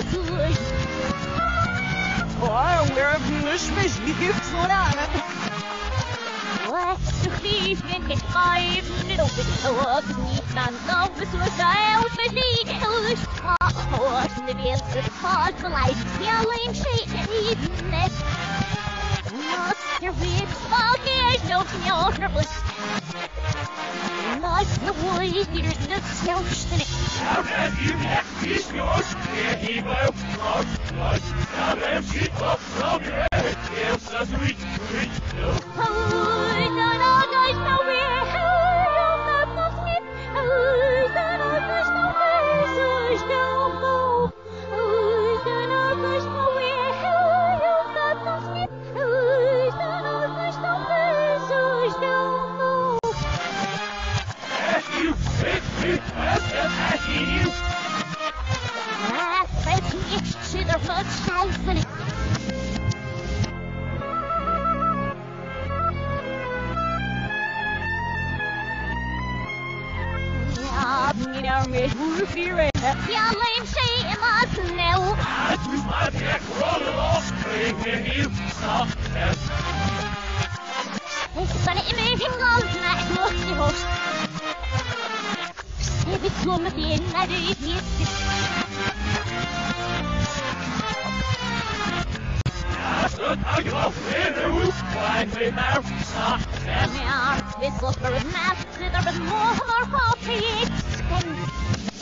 we're What's the thief in his five little bit of me? None of us was out for me. Who's horse in the veil for the cause for life? Yelling shade, even this. Master with smokers, no nervous. Not the voice, there's the self in it. How have you had these yours? Here he will. Now have she up from here. Yes, as we know. Ja, lame shit, it must know. I twist my neck, roll it off. Bring you stop that. It's funny, it made him go tonight. Look, the host. If it's one of the end, I do it. I go in the roof, find me now, stop that. Now, this was for a master, there was more of our faulty.